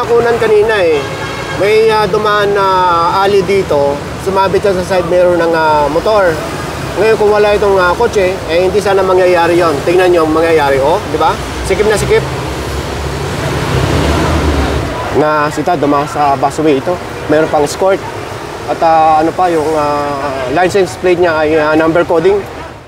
bakunan kanina eh. May dumaan na alley dito, sumabit siya sa side mirror ng motor. Ngayon kung wala itong kotse, eh hindi sana mangyayari yon. Tingnan nyo ang mangyayari, oh, di ba? Sikip na sikip. Na sita dumaan sa busway ito. Mayroon pang escort. At ano pa, yung license plate niya ay number coding.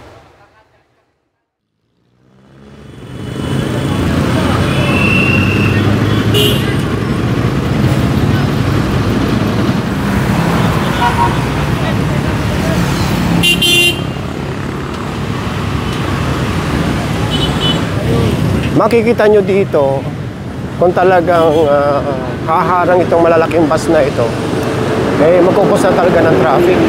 Makikita nyo dito kung talagang haharang itong malalaking bus na ito, eh magkukos na talaga ng traffic.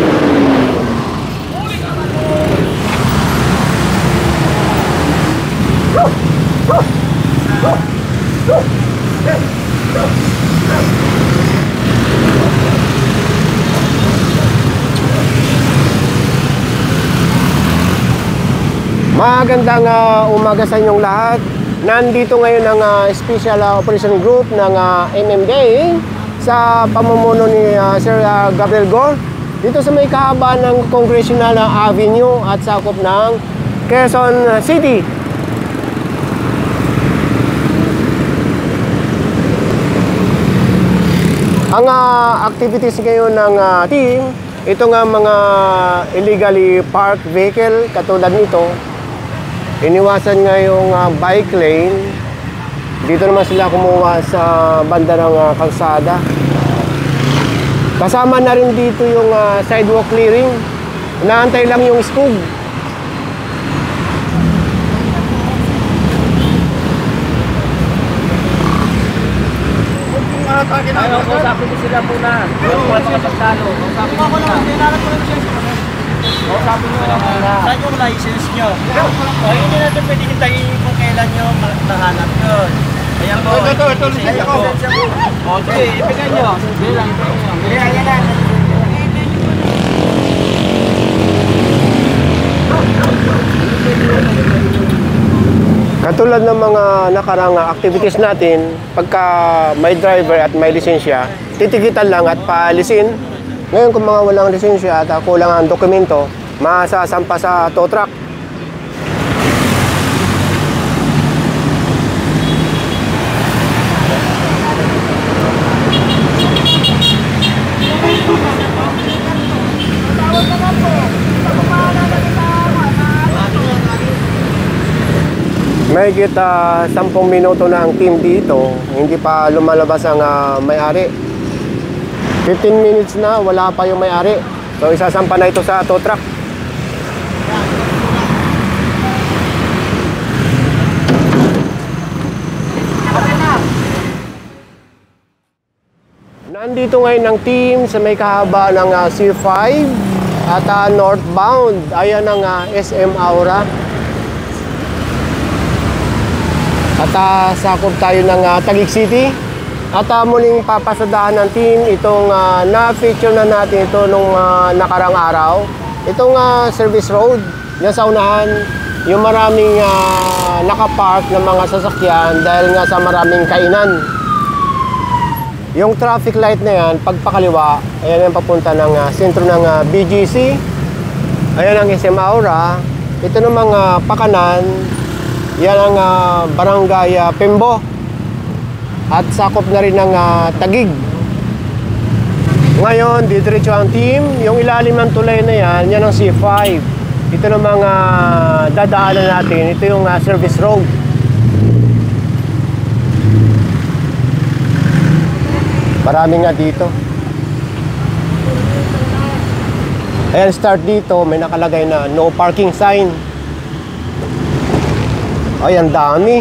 Magandang umaga sa inyong lahat. Nandito ngayon ang Special Operation Group ng MMDA sa pamumuno ni Sir Gabriel Go dito sa may kahabaan ng Congressional Avenue at sakop ng Quezon City. Ang activities ngayon ng team, ito nga mga illegally parked vehicle katulad nito. Iniwasan nga yung bike lane. Dito naman sila kumuha sa banda ng kalsada. Kasama na rin dito yung sidewalk clearing. Inaantay lang yung skog. Ayaw, kausapin niyo sila muna. Huwag mga pagkalo. Kausapin niyo muna. Kausapin niyo lang muna. Saan yung license niyo? Hindi natin pwede hintayin kung kailan nyo nahanap yun. Ayan po. Ito. Okay, ibigay nyo. Ibigay lang. Ibigay lang. Katulad ng mga nakarang activities natin, pagka may driver at may lisensya, titikitan lang at paalisin. Ngayon kung mga walang lisensya at kulang ang dokumento, masasampa sa tow truck. May kita 10 minuto na ang team dito, hindi pa lumalabas ang may-ari. 15 minutes na, wala pa yung may-ari. So isasampa na ito sa tow truck. Nandito ngayon ang team sa may kahaba ng C5 at northbound. Ayan ang SM Aura. At sakop tayo ng Taguig City. At muling papasadahan ng team itong na-feature na natin ito nung nakarang araw. Itong service road. Yan sa unahan, yung maraming nakapark ng mga sasakyan dahil nga sa maraming kainan. Yung traffic light na yan, pagpakaliwa, ayan yung papunta ng sentro ng BGC. Ayan ang SM Aura. Ito namang pakanan, yan ang barangay Pembo. At sakop na rin ng Taguig. Ngayon, didiretso ang team. Yung ilalim ng tulay na yan, yan ang C5. Ito namang dadaanan natin. Ito yung service road. Marami nga dito. Ayan, start dito. May nakalagay na no parking sign. Ay, ang dami.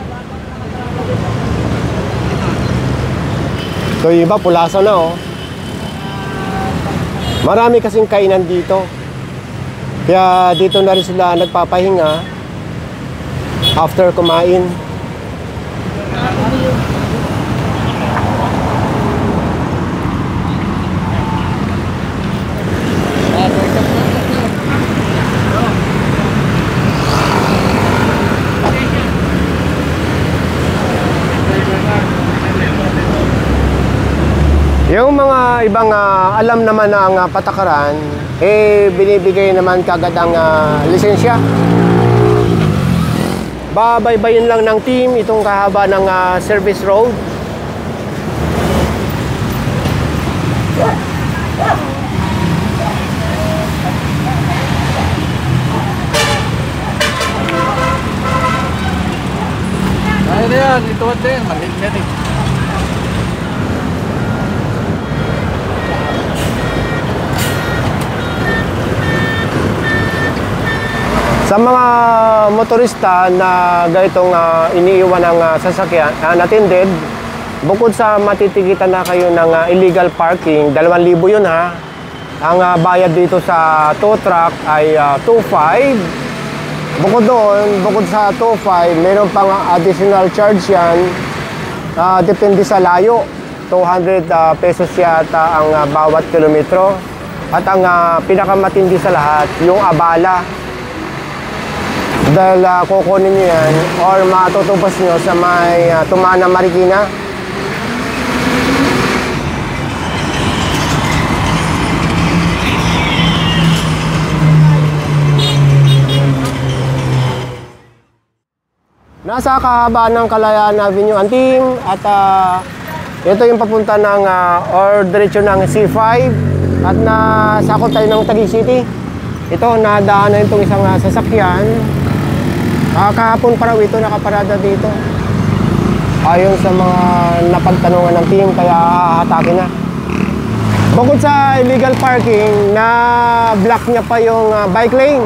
So, yung iba, pulasa na, oh. Marami kasing kainan dito. Kaya dito na rin sila nagpapahinga after kumain. Yung mga ibang alam naman na ang patakaran, binibigay naman kagad ang lisensya. Babaybayin lang ng team itong kahaba ng service road. Kaya na yan, ituwad din, maliit yan eh. Sa mga motorista na ganitong iniiwan ng sasakyan, unattended, bukod sa matitigitan na kayo ng illegal parking, 2,000 yun ha. Ang bayad dito sa tow truck ay 2,500. Bukod doon, bukod sa 2,500, meron pang additional charge yan. Depende sa layo. 200 pesos yata ang bawat kilometro. At ang pinakamatindi sa lahat, yung abala. Dahil kukunin nyo yan or matutubos nyo sa may Tumana, Marikina. Nasa kahabaan ng Kalayaan Avenue Anting at ito yung papunta ng or diretso ng C5 at nasakot tayo ng Taguig City. Ito, nadaanan itong isang sasakyan. Kahapon pa raw ito nakaparada dito. Ayon sa mga napagtanungan ng team, kaya hahatakin na. Bukod sa illegal parking, na block niya pa yung bike lane.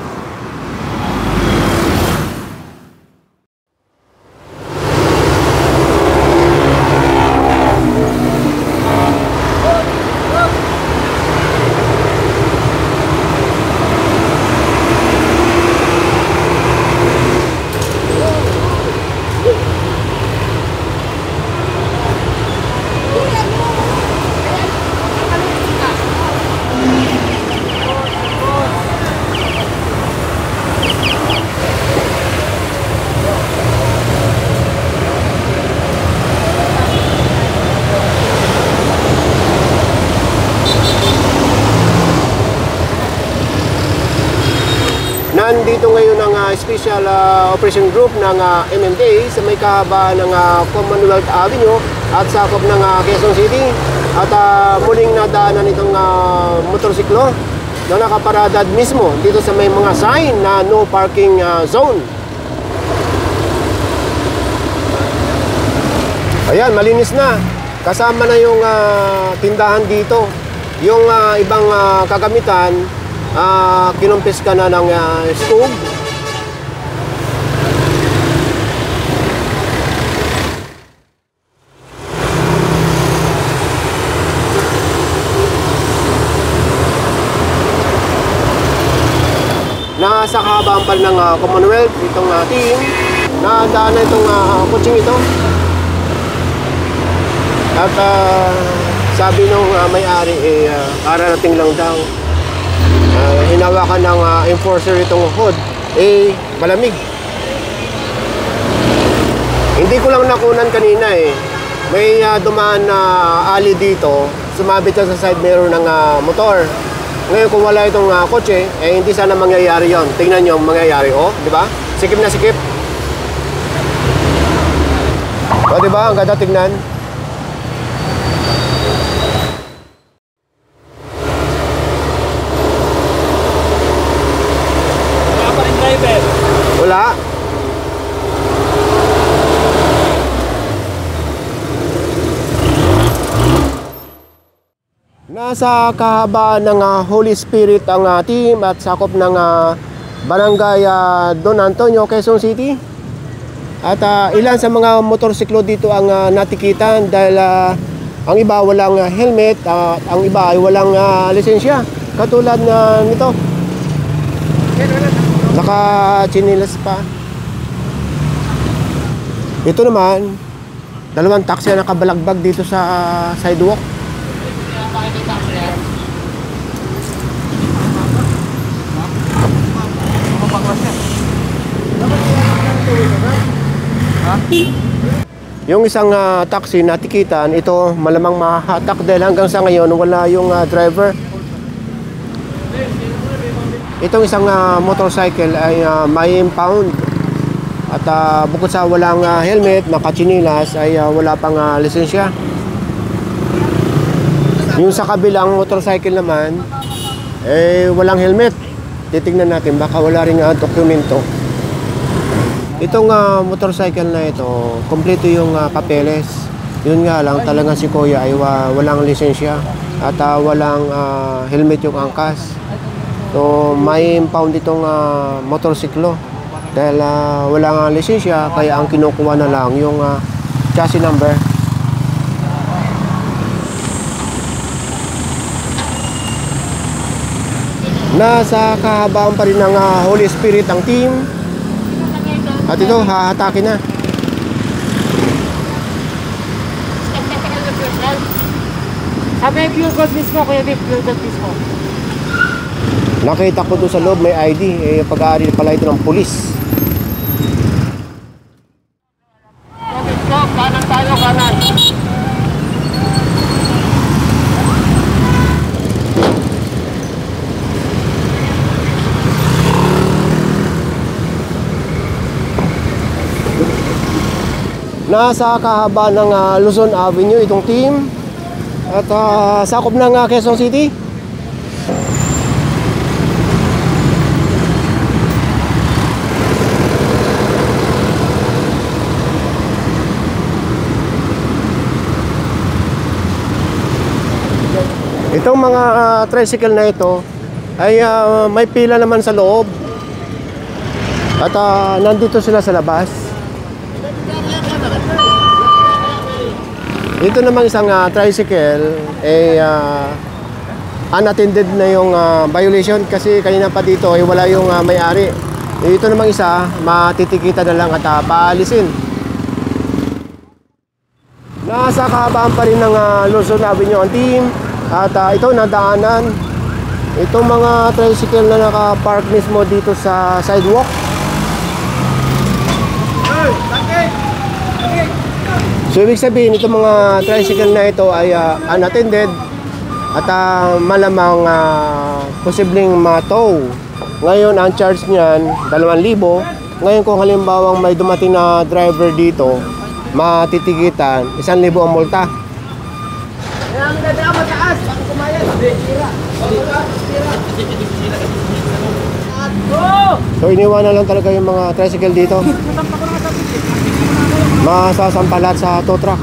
Nandito ngayon ang Special Operation Group ng MMDA sa may kahaba ng Commonwealth Avenue at sakop ng Quezon City. At muling nadaanan itong motorsiklo na nakaparada mismo dito sa may mga sign na no parking zone. Ayan, malinis na. Kasama na yung tindahan dito. Yung ibang kagamitan, kinumpis ka na ng stove. Nasa kahabaan pa ng Commonwealth itong team na daanan itong kutsing ito. At sabi nung may-ari kararating lang daw. Hinawakan ng enforcer itong hood, malamig. Hindi ko lang nakunan kanina May dumaan na alley dito, sumabit siya sa side mirror ng motor. Ngayon kung wala itong kotse, hindi sana mangyayari yon. Tingnan nyo ang mangyayari, di ba? Sikip na sikip. Di ba? Ang ganda tingnan. Wala. Nasa kahabaan ng Holy Spirit ang team at sakop ng Barangay Don Antonio, Quezon City. At ilan sa mga motorsiklo dito ang natikitan dahil ang iba walang helmet at ang iba ay walang lisensya. Katulad nito. Naka-chinilas pa. Ito naman, dalawang taxi na nakabalagbag dito sa sidewalk. Yung isang taxi na tikitan, ito malamang mahahatak dahil hanggang sa ngayon wala yung driver. Itong isang motorcycle ay may impound. At bukod sa walang helmet, nakatsinilas, ay wala pang lisensya. Yung sa kabilang motorcycle naman, walang helmet. Titignan natin, baka wala ring dokumento. Itong motorcycle na ito, kompleto yung papeles. Yun nga lang, talagang si Kuya ay walang lisensya at walang helmet yung angkas. So, may impound itong motorsiklo dahil walang lisensya, kaya ang kinukuha na lang yung chassis number. Nasa kahabaan pa rin ng Holy Spirit ang team. At ito, hahatakin na. Sabi, pure gold mismo, Kuya Vic, pure gold mismo. Nakita ko doon sa loob, may ID. Pag-aari pala ito ng pulis. Kuya Vic, kanan tayo, kanan. Nasa kahaba ng Luzon Avenue itong team. At sakop ng Quezon City. Itong mga tricycle na ito ay may pila naman sa loob. At nandito sila sa labas. Ito namang isang tricycle unattended na yung violation kasi kanina pa dito ay wala yung may-ari. Ito namang isa, matitikita na lang at paalisin. Nasa kahabaan pa rin ng Luzon Avenue ang team at ito nadaanan. Itong mga tricycle na nakapark mismo dito sa sidewalk. So ibig sabihin, itong mga tricycle na ito ay unattended at malamang posibleng ma-tow. Ngayon, ang charge niyan, 2,000. Ngayon, kung halimbawang may dumating na driver dito, matitigitan, 1,000 ang multa. So iniwanan lang talaga yung mga tricycle dito. Masasampalat sa tow truck.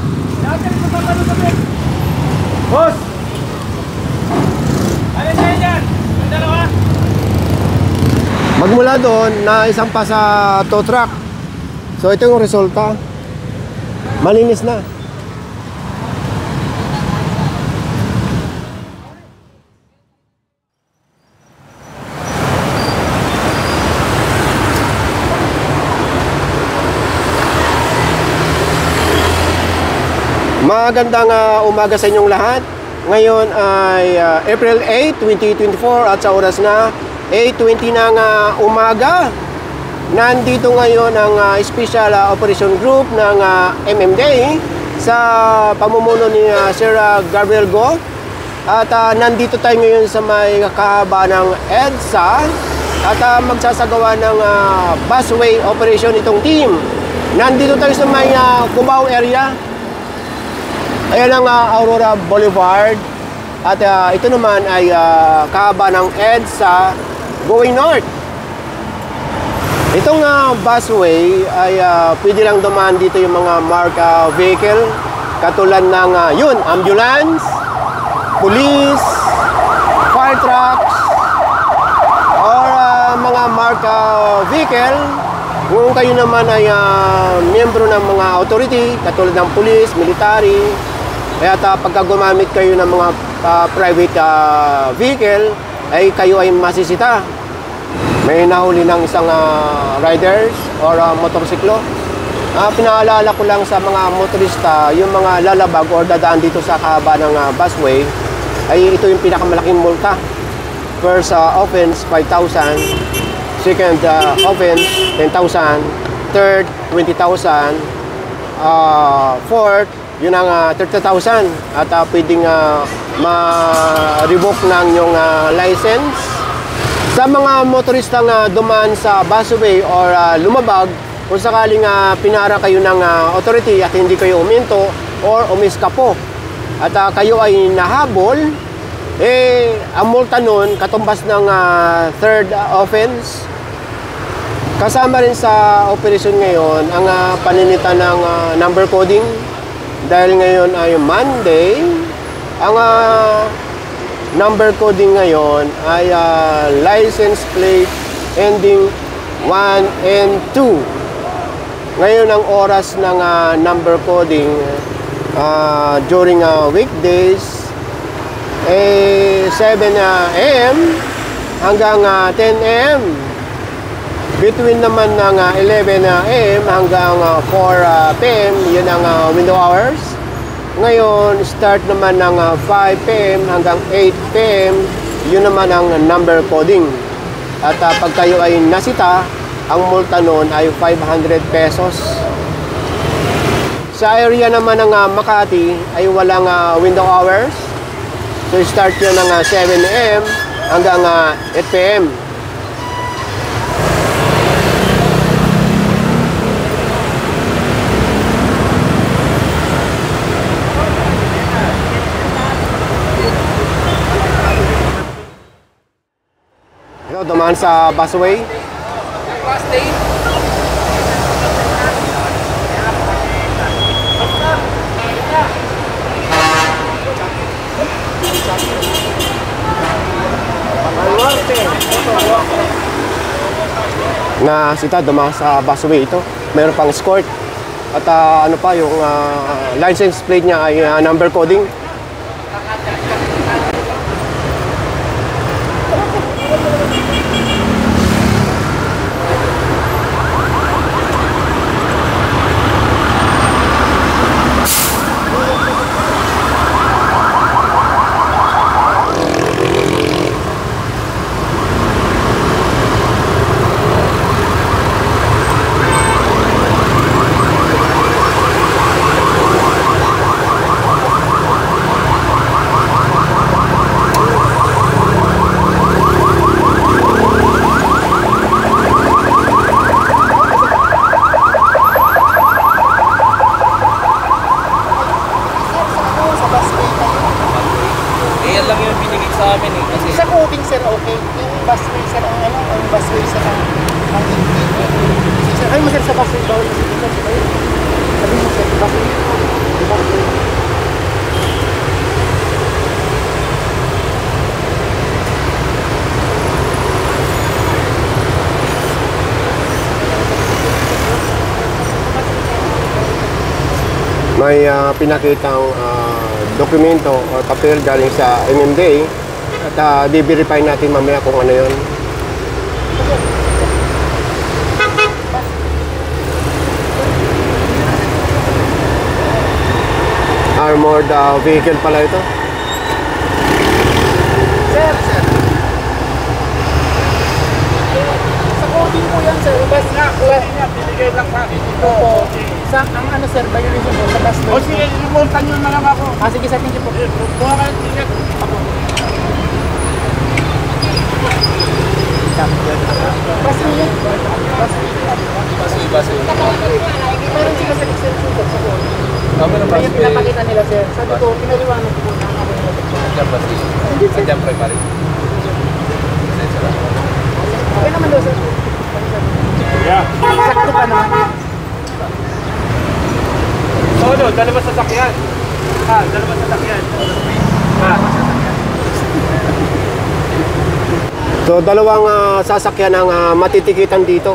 Boss! Alin na yan? Ang dalawa? Magmula doon, naisampa sa tow truck. So ito yung resulta. Malinis na. Magandang umaga sa inyong lahat. Ngayon ay April 8, 2024 at sa oras na 8:20 ng umaga. Nandito ngayon ang Special Operation Group ng MMDA sa pamumuno ni Sir Gabriel Go. At nandito tayo ngayon sa may kahaba ng EDSA at magsasagawa ng busway operation itong team. Nandito tayo sa may Cubao area. Ayan ang Aurora Boulevard at ito naman ay kahaba ng EDSA going north. Itong busway ay pwede lang dumaan dito yung mga marked vehicle katulad ng ambulance, police, fire trucks or mga marked vehicle. Kung kayo naman ay miyembro ng mga authority katulad ng police, military, kaya pagka gumamit kayo ng mga private vehicle, ay kayo ay masisita. May nahuli ng isang riders or motorsiklo. Pinaalala ko lang sa mga motorista, yung mga lalabag or dadaan dito sa kahaba ng busway, ay ito yung pinakamalaking multa. First offense, 5,000. Second offense, 10,000. Third, 20,000. fourth, yun ang 30,000 at pwedeng ma-revoke ng yung license. Sa mga motoristang dumaan sa busway or lumabag, kung sakaling pinara kayo ng authority at hindi kayo uminto or umiskapo at kayo ay nahabol, ang multa nun katumbas ng third offense. Kasama rin sa operasyon ngayon ang paninita ng number coding. Dahil ngayon ay Monday, ang number coding ngayon ay license plate ending 1 and 2. Ngayon ang oras ng number coding during weekdays 7 a.m. hanggang 10 a.m. Between naman ng 11 a.m. hanggang 4 p.m. yun ang window hours. Ngayon, start naman ng 5 p.m. hanggang 8 p.m. yun naman ang number coding. At pag kayo ay nasita, ang multa noon ay 500 pesos. Sa area naman ng Makati ay walang window hours. So, start yun ng 7 a.m. hanggang 8 p.m. Dumaan sa busway. Na sita dumaan sa busway ito. Mayroon pang escort. At ano pa yung license plate niya ay number coding. May pinakitang dokumento o papel galing sa MMDA at di-verify natin mamaya kung ano yun. Armored vehicle pala ito. Sir, sir. Sa coding po yan, sir. Basta nga, coding niya, binigay lang sa akin. Opo. Sa, ang ano, sir, violation po sa bus. O sige, limuntan nyo na lang ako. Sige, sir, thank you po. Buha ka ng ticket. Ako. Bus nyo yan. Bus. Meron sila sa extension po sa coding. Kaya pinapakita nila, sir. Sabi ko, pinaliwanag ko na ako yung motor. Andiyan primary. Okay naman daw, sir. Yeah. Sakto pa naman. Solo, dalawa sasakyan. Dalawa sasakyan. So dalawang sasakyan ang matitikitan dito.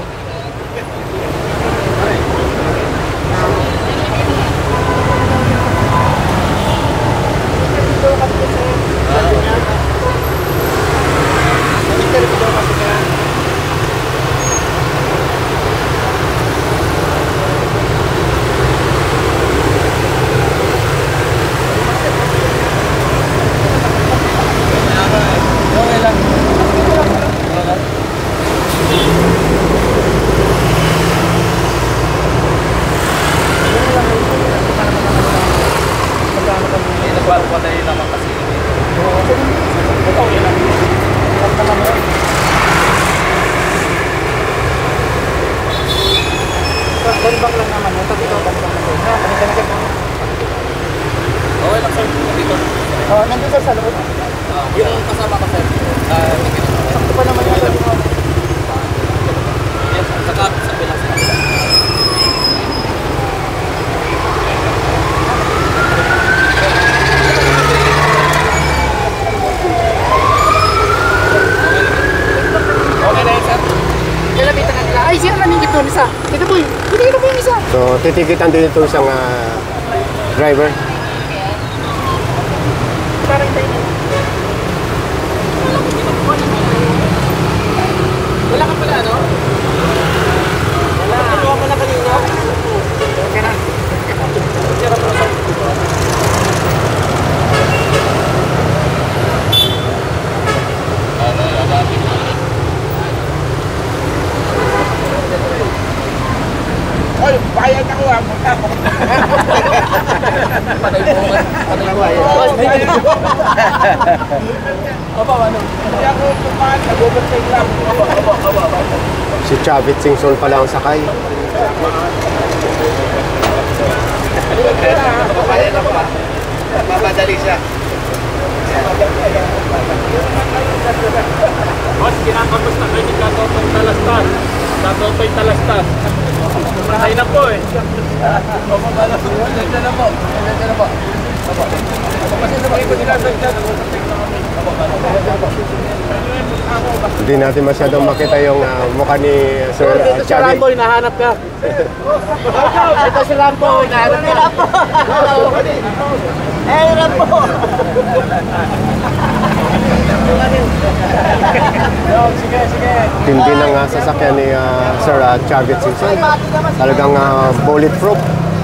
Oh, nandun sir sa loob. Yung kasama ko, sir. Sakto pa naman yun. Saka sa bilang sa kabila. Okay na yun, sir. Nilapitan na nila. Ay, siya naningit doon isa. Ito po, hindi mo yung isa. So, titikitan din itong isang driver. Parang tayo. Wala ka pala, no? Wala. Kinuha ko na kanina. Okay na. Oy, bayad ako ah. Patay mo. Aba, ano? Hindi ako kumahan. Nag-overtake lang. Si Chavit Singson pala ang sakay. Mapadali siya. Boss, kinakapos na kayo ni Katotong Talastas. Katotong Talastas. Mahay na po eh. Nandiyan na po. Nandiyan na po. Kasi sa mga ito nilasag dyan. Hindi natin masyadong makita yung mukha ni Sir Ito si Chavit. Rambo, hinahanap ka. Ito si Rambo, hinahanap ka. Eh, Rambo! Sige, sige. Tindi ng sasakyan ni Sir Chavit Singson. Talagang bulletproof.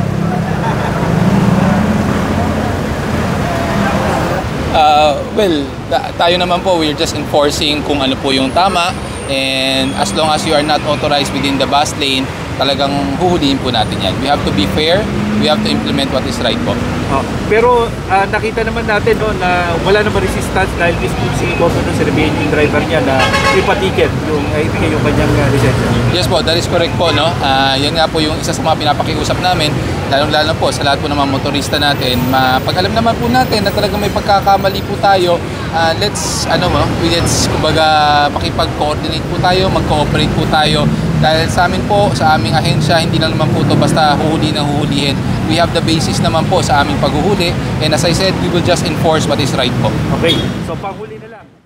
Well, tayo naman po, we're just enforcing kung ano po yung tama, and as long as you are not authorized within the bus lane, talagang huhulihin po natin yan. We have to be fair, we have to implement what is right po. Pero nakita naman natin no, na wala naman resistance dahil mismo si Governor Serbian yung driver niya na ipatiket yung ibigay yung kanyang lisensya. Yes po, that is correct po, no? Yan nga po yung isa sa mga pinapakiusap namin, lalong-lalo po sa lahat po ng mga motorista natin. Pag alam naman po natin na talagang may pagkakamali po tayo, let's kumbaga pakipag-coordinate po tayo, mag-cooperate po tayo. Dahil sa amin po, sa aming ahensya, hindi lang naman po ito basta huhuli ng huhulihin. We have the basis naman po sa aming paghuhuli, and as I said, we will just enforce what is right po. Okay, so panghuli na lang.